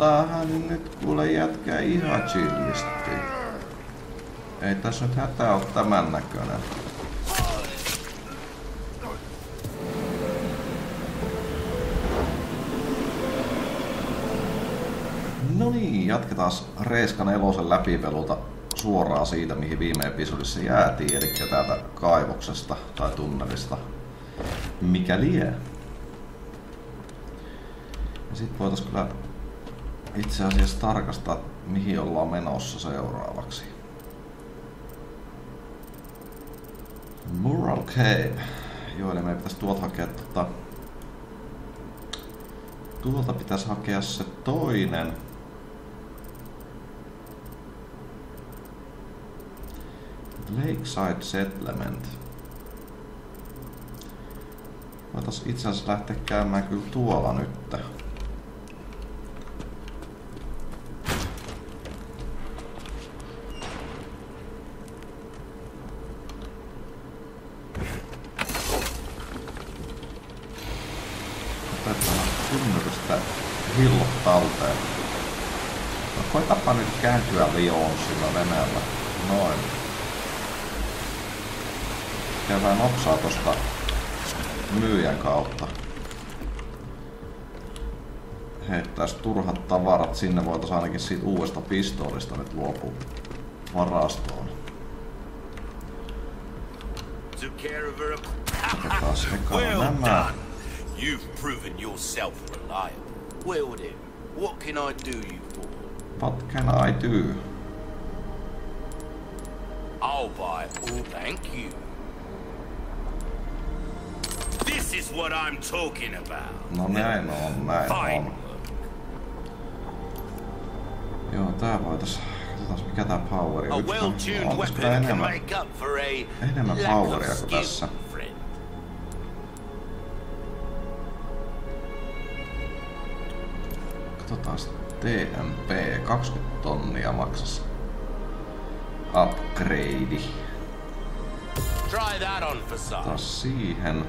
Otaahan nyt kuule jätkä ihan chillisti. Ei tässä nyt hätää oo tämän näköinen. No niin, jatketaan Reiska 4 läpipelulta suoraan siitä, mihin viime episodissa jäätiin, eli täältä kaivoksesta tai tunnelista. Mikä lie? Ja sit voitais kyllä itse asiassa tarkastaa, mihin ollaan menossa seuraavaksi. Mural Cave. Joo, eli meidän pitäis tuolta hakea tuolta pitäis hakea se toinen. Lakeside Settlement. Voitais itse asiassa lähteä käymään kyllä tuolla nyt. Otetaan ymmärrystä hillot talteen. No koitapa nyt kääntyä Lyoon sillä veneellä. Noin. Käydään nopsaa tosta myyjän kautta. Heittäis turhat tavarat sinne, voitais ainakin siitä uudesta pistoolista nyt luopua varastoon. Otetaan sekaan nämä. You've proven yourself reliable. Well then, what can I do you for? What can I do? I'll buy all. Thank you. This is what I'm talking about. No näin on, näin on. Joo, tää voitais... Katsotaan mikä tää poweri on. Onko tää enemmän poweria kuin tässä? Katsotaan TMP 20 tonnia maksas. Upgrade. Try that on for size. Taas siihen.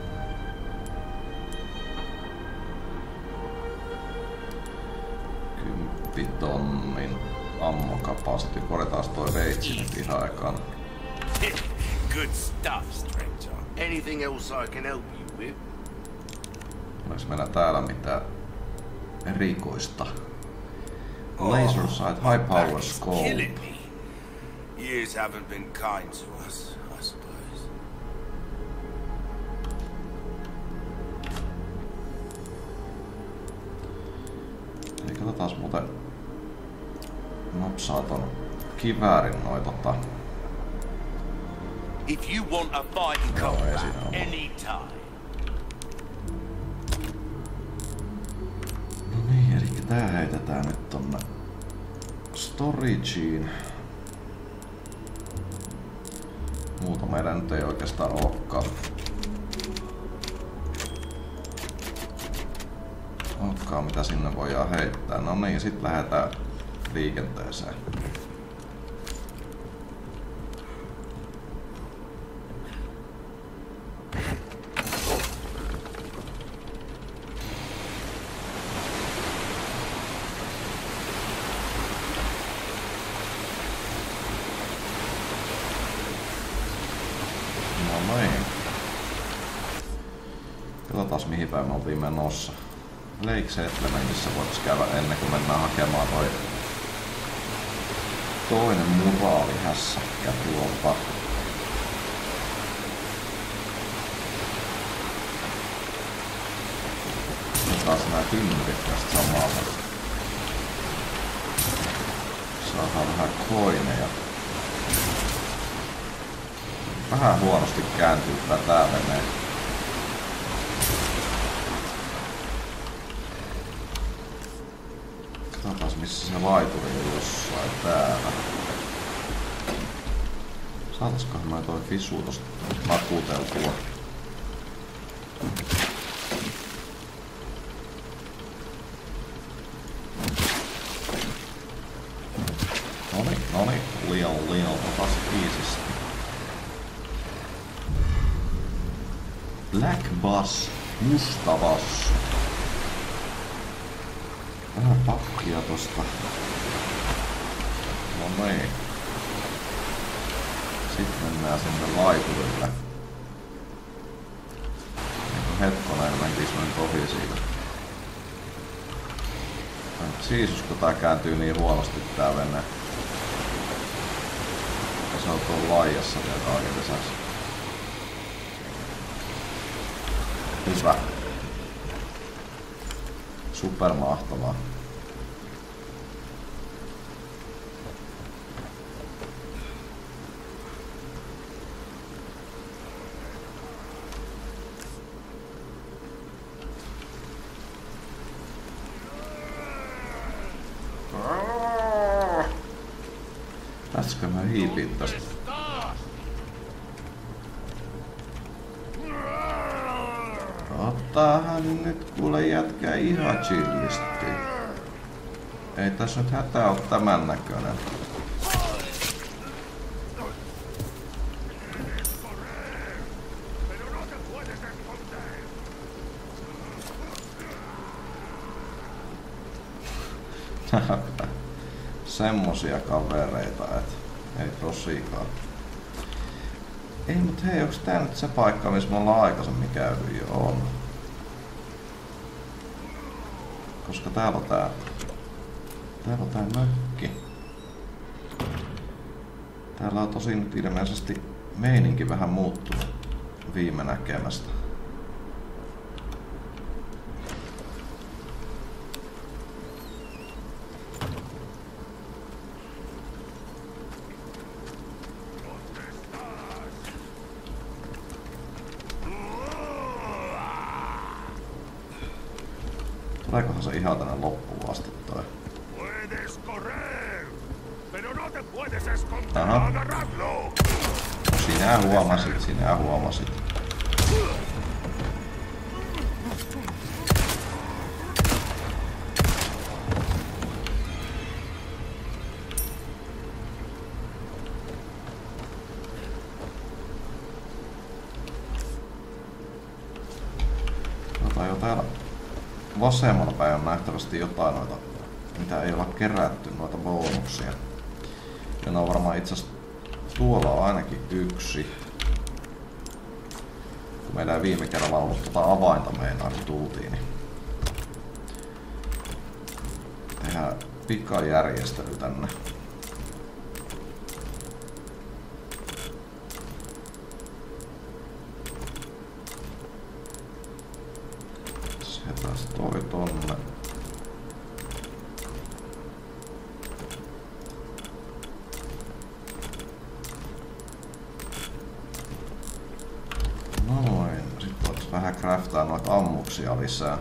Tonnin ammokapasiti. Korjataan toi veitsi nyt ihan ekan. Good stuff, stranger. Anything else I can help you with? Olis meillä täällä mitään erikoista? Laser sight, high power scope. Years haven't been kind to us, I suppose. Eli katsotaan muuten nopsaa ton kiväärin noita If you want a fighting combat, anytime. No niin, eli tää heitetään nyt tonne storageen. Muuta meidän nyt ei oikeastaan olekaan. Mitä sinne voidaan heittää. No niin, sit lähdetään liikenteeseen. No niin. Katsotaan mihin päin me oltiin menossa. Lake Settlementissä voitais käydä ennen kuin mennään hakemaan toinen muraalihässäkkä tuolta. Taas nää tynnyrit tästä samalta. Saadaan vähän koineja. Vähän huonosti kääntyy tää venee. Katsotaan missä se laituri on jossain täällä. Saataskohan mä toi fisu tosta nakuteltua? Noni, liian, otas biisissä. Black Bass, musta bassu. Vähän pakkia tosta. No niin. Sitten mennään sinne laiturille. Hetkonen menkis noin ohi siitä. Siisus, kun tää kääntyy niin huonosti tää vene. Ja se on tuolla laijassa vielä kaiken lisäksi. Hyvä. Supermahtavaa. Päästäisikö mä hiipiin tästä? Ottaahan nyt kuule jätkä ihan chillisti. Ei tässä nyt hätää oo tämän näköinen. Semmosia kavereita, et ei tosikaan. Ei mut hei, onks tää nyt se paikka, missä me ollaan aikaisemmin käyty jo? On. Koska täällä on tää mökki. Täällä on tosin nyt ilmeisesti meininki vähän muuttunut viime näkemästä. Tuleekohan se ihan tänne loppuun asti toi? Aha. No, sinä huomasit. Jo täällä vasemmalla päin on nähtävästi jotain noita, mitä ei olla kerätty, noita bonuksia. Ja ne on varmaan itseasiassa tuolla on ainakin yksi. Kun meillä ei viime kerralla ollut tuota avainta meinaa kun tultiin, niin tehdään pikajärjestely tänne. Taas toi tonne. Noin. Sitten voitais vähän craftaa noita ammuksia lisää.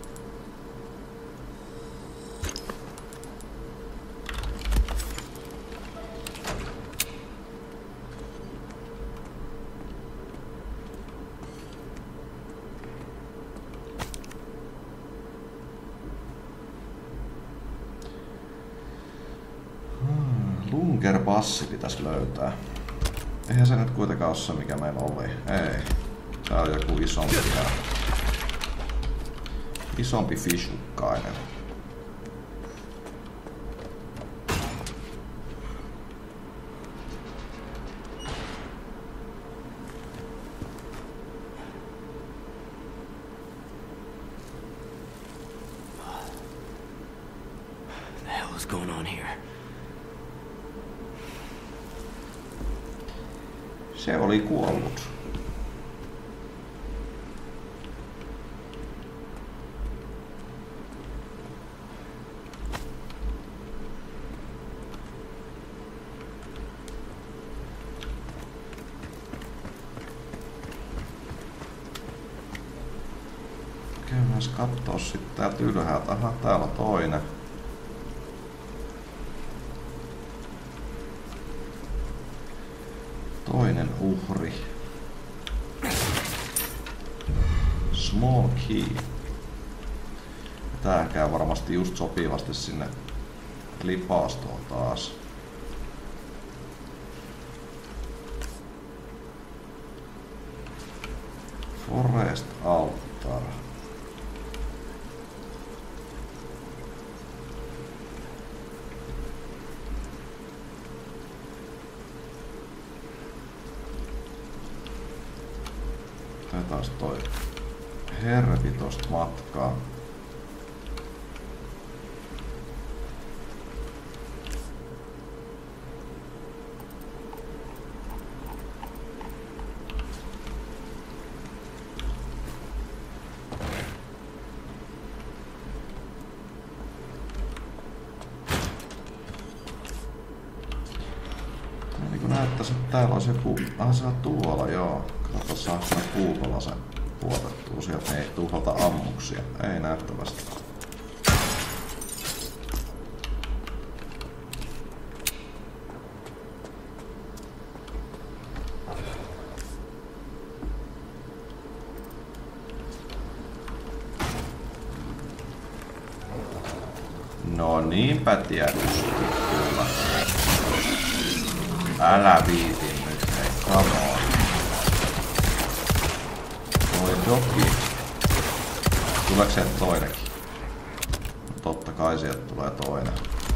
Lunker-passi pitäisi löytää. Eihän se nyt kuitenkaan ole se mikä meillä oli. Ei. Tää on joku isompi fishukkainen. The hell is going on here? Se oli kuollut. Käydään kattoo sitten täältä ylhäältä. Aha, täällä on toinen. Toinen uhri. Small key. Tää käy varmasti just sopivasti sinne lipaastoon taas. Forest Altar. Otetaan toi hervi tosta matkaa. Näyttäisi, että täällä olisi joku... se on tuolla, joo. Katsotaan, saako mä puukolasen puotettua. Sieltä ei tuhlata ammuksia. Ei näyttävästi. No niinpä tietysti kyllä. Älä viitin nyt, hei, come on. Toi doki. Tuleeko sieltä toinenkin? Totta kai sieltä tulee toinen.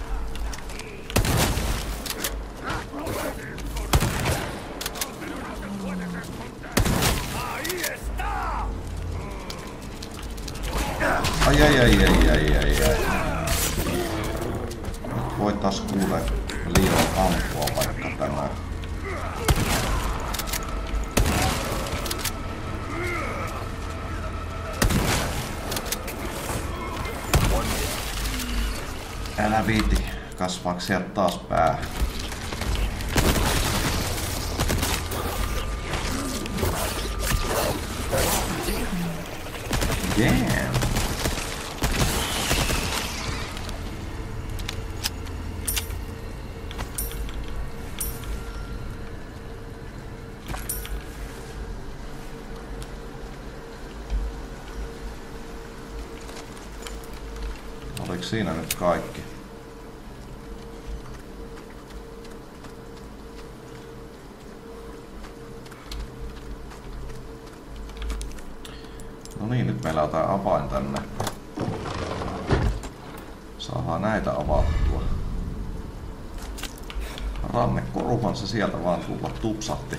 Ai. Voitais kuule liian ampua vaikka tämä. Älä viiti, kasvaako sieltä taas pää? Damn. Oliko siinä nyt kaikki? No niin, nyt meillä on tää avain tänne. Saadaan näitä avattua. Rannekoruhan se sieltä vaan tulla tupsahti.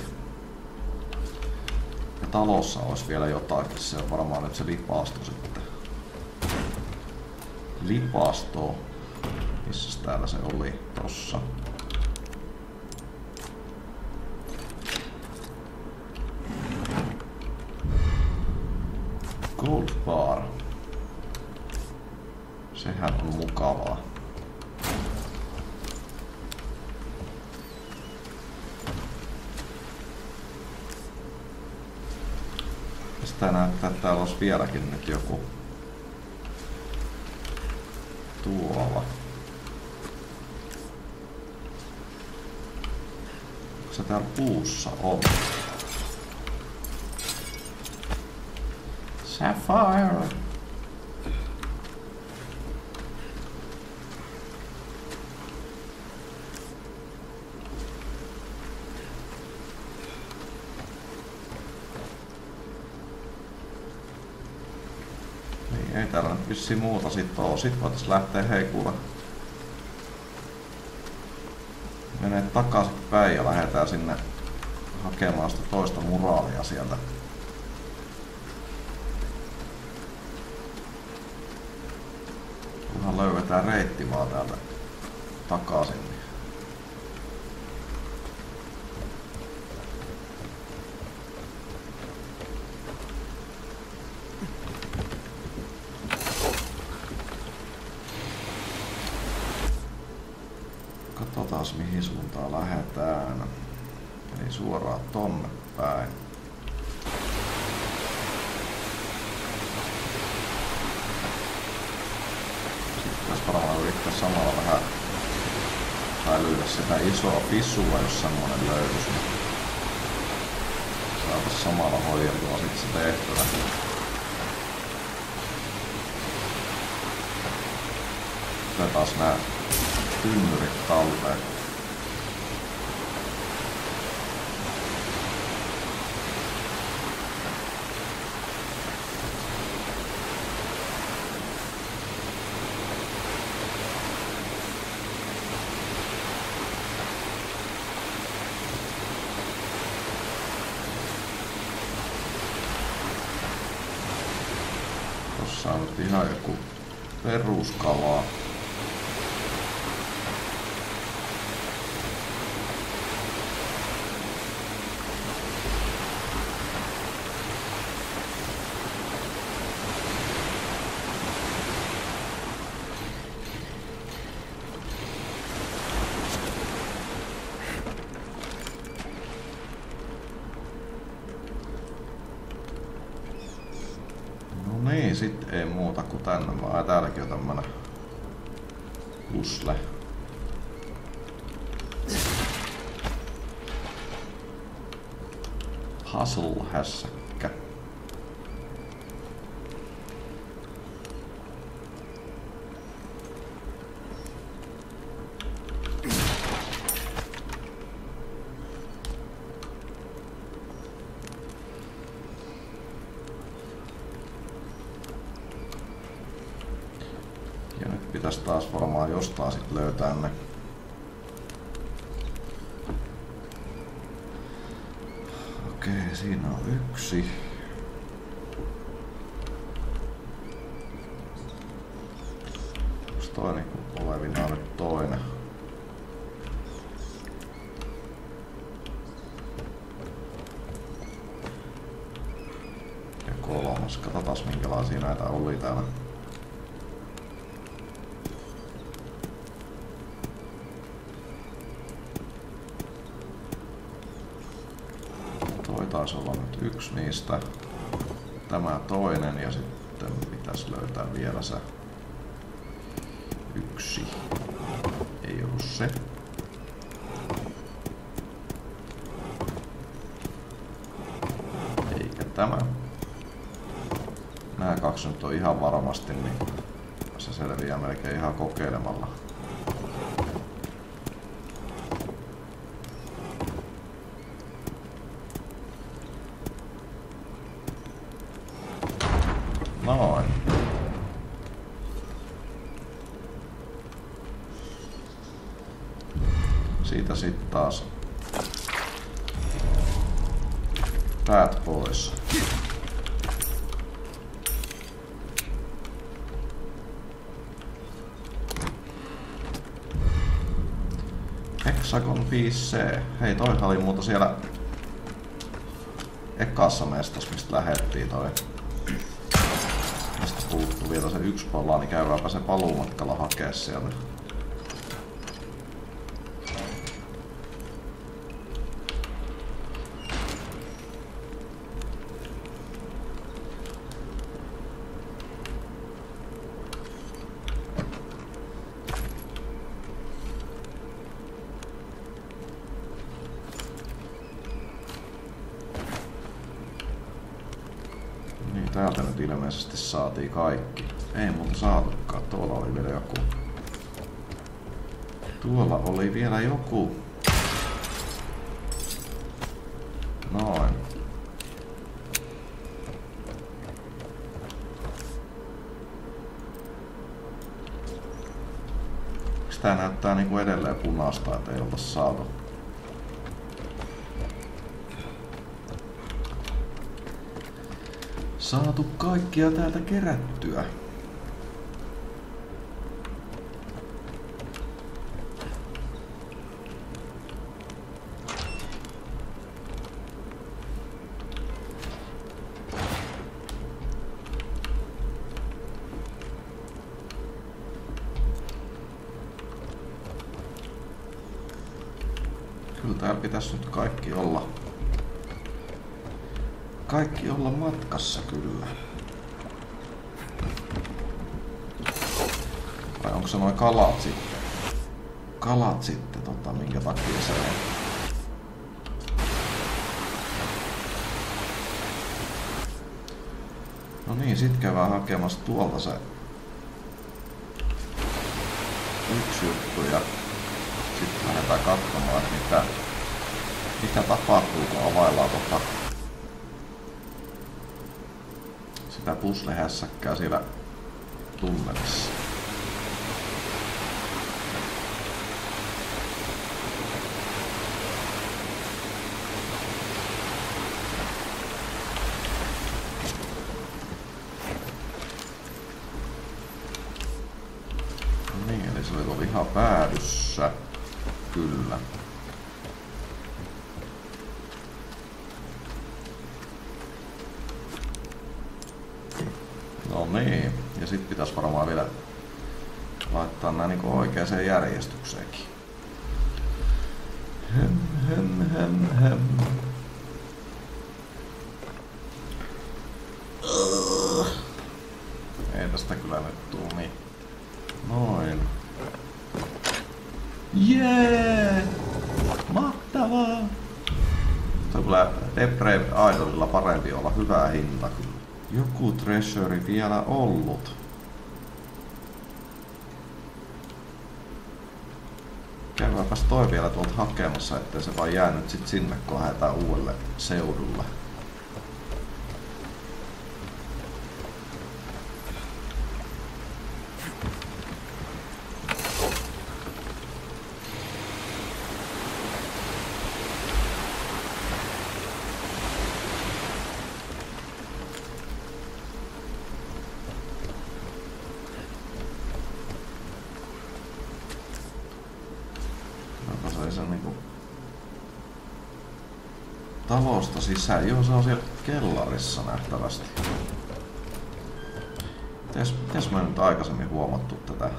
Ja talossa olisi vielä jotakin, se on varmaan nyt se lipasto sitten. Lipasto. Missäs täällä se oli? Tossa. Gold bar. Sehän on mukavaa. Sitä näyttää, että täällä olisi vieläkin nyt joku tuolla. Onko se täällä puussa on? Sapphire! Niin, ei täällä nyt vissiin muuta sit oo. Sit voitais lähteä heikuulla. Menee takaisin päin ja lähdetään sinne hakemaan sitä toista muraalia sieltä. Kunhan löydetään reitti vaan täältä takaisin. Katsotaas mihin suuntaan lähdetään. Eli suoraan tonne päin. Pitäis varmaan yrittää samalla vähän säilyydä sitä isoa pissua, jos semmonen löydys. Saatais samalla hoideltua sit se tehtävä. Otetaas nää tynnyrit talteen. Tossa on nyt ihan joku peruskalaa. Niin, sit ei muuta kuin tänne vaan. Täälläkin on tämmönen pusle. Puzzle-hässäkkä. Ja nyt pitäis taas varmaan jostain sit löytää ne. Okei, siinä on yksi. Onks toinen kun olevina on nyt toinen? Ja kolmas. Katsotaan minkälaisia näitä oli täällä. Toi taisi olla nyt yksi niistä. Tämä toinen ja sitten pitäisi löytää vielä se yksi. Ei ollut se. Eikä tämä. Nämä kaksi nyt on ihan varmasti, niin se selviää melkein ihan kokeilemalla. Noin. Siitä sit taas päät pois. Hexagon 5C. Hei, toihan oli muuta siellä ekassa mestas, mistä lähettiin toi. Tästä puuttuu vielä se yksi pala, niin käydäänpä se paluumatkalla hakea sieltä. Täältä nyt ilmeisesti saatiin kaikki. Ei muuta saatukaan. Tuolla oli vielä joku. Tuolla oli vielä joku. Noin. Sitä näyttää niinku edelleen punaista, että ei oltais saatu. Saatu kaikkia täältä kerättyä. Kyllä täällä pitäisi nyt kaikki olla. Kaikki olla matkassa kyllä. Vai onko se noin kalat sitten? Kalat sitten minkä takia se on? No niin, sit käydään hakemassa tuolta se yksi juttu ja sitten lähdetään katsomaan, että mitä tapahtuu, kun availlaan sitä puzzle-hässäkkää siellä tunnelissa. ihan päädyssä. Kyllä. No niin, ja sit pitäis varmaan vielä laittaa nää niinku oikeeseen järjestykseenkin. Hem. Ei tästä kyllä nyt tuu niin. Noin. Jee! Mahtavaa! Se on kyllä Deprave Idolilla parempi olla hyvää hinta kyllä. Joku treasure vielä ollut. Käydäänpäs toi vielä tuolta hakemassa, ettei se vaan jää nyt sit sinne, kun lähdetään uudelle seudulle. Talosta sisään. Joo, se on siellä kellarissa nähtävästi. Mites mä nyt aikaisemmin huomattu tätä?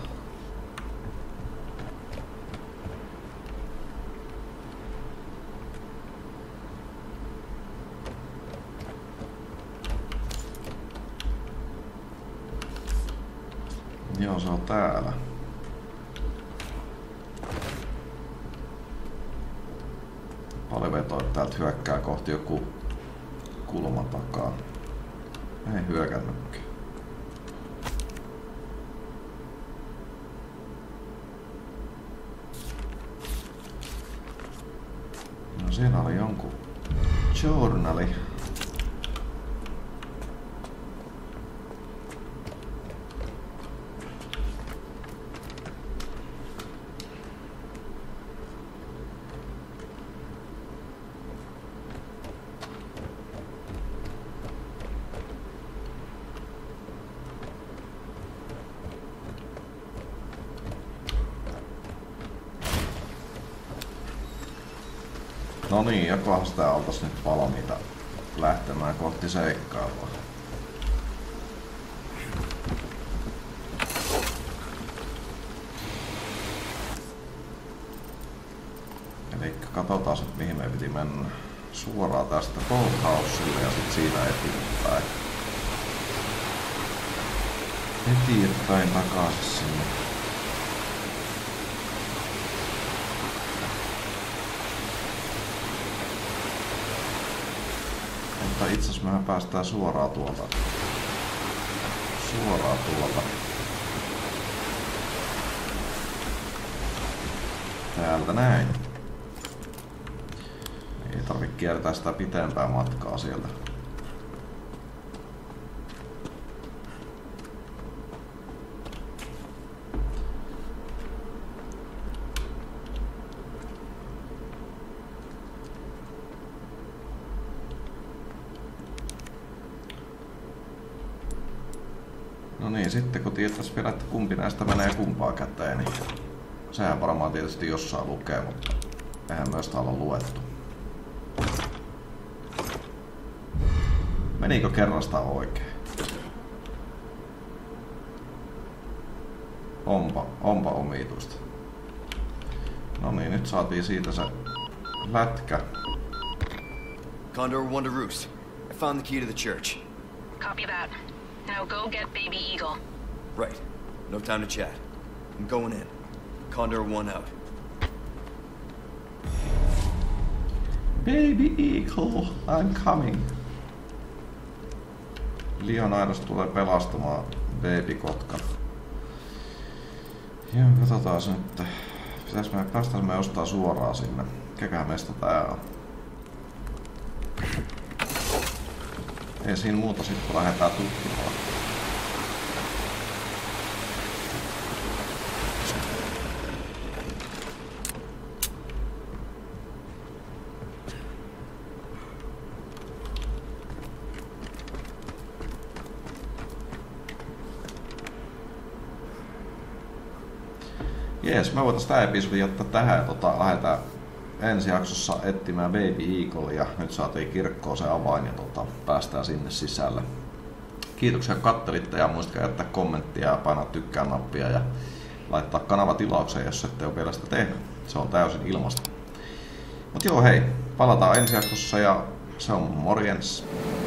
Joo, se on täällä. Palivetoit täältä hyökkää kohti joku kulma takaa. Ei hyökännytkään. No siinä oli jonkun journali. No niin, jokohan sitä oltais nyt valmiita lähtemään kohti seikkailua. Eli katsotaan nyt mihin me piti mennä. Suoraan tästä Courthouselle ja sit siinä eteenpäin. Eteenpäin takaisin sinne. Itse asiassa mehän päästään suoraan tuolta. Täältä näin. Ei tarvitse kiertää sitä pitempää matkaa sieltä. No niin, sitten kun tietäis vielä, että kumpi näistä menee kumpaa käteen, niin sehän varmaan tietysti jossain lukee, mutta eihän myös olla luettu. Menikö kerrasta oikein? Onpa omituista. No niin, nyt saatiin siitä se lätkä. Condor 1 to Roost. I found the key to the church. Copy that. Now go get Baby Eagle. Right. No time to chat. I'm going in. Condor 1 out. Baby Eagle, I'm coming. Leonidas tulee pelastamaan Baby Kotka. Joo, katsotaan nyt. Päästään me ostaa suoraan sinne. Mikäköhän meistä tää on? Ei siinä muuta sit kun lähdetään tutkimaan. Jees, me voitais tää episodi jättää tähän ja lähdetään ensi jaksossa etsimään Baby Eagle ja nyt saatiin kirkkoon se avain ja päästään sinne sisälle. Kiitoksia kun kattelitte ja muistakaa jättää kommenttia ja painaa tykkää nappia ja laittaa kanava tilaukseen, jos ette ole vielä sitä tehnyt. Se on täysin ilmasta. Mut joo hei, palataan ensi jaksossa ja se on morjens.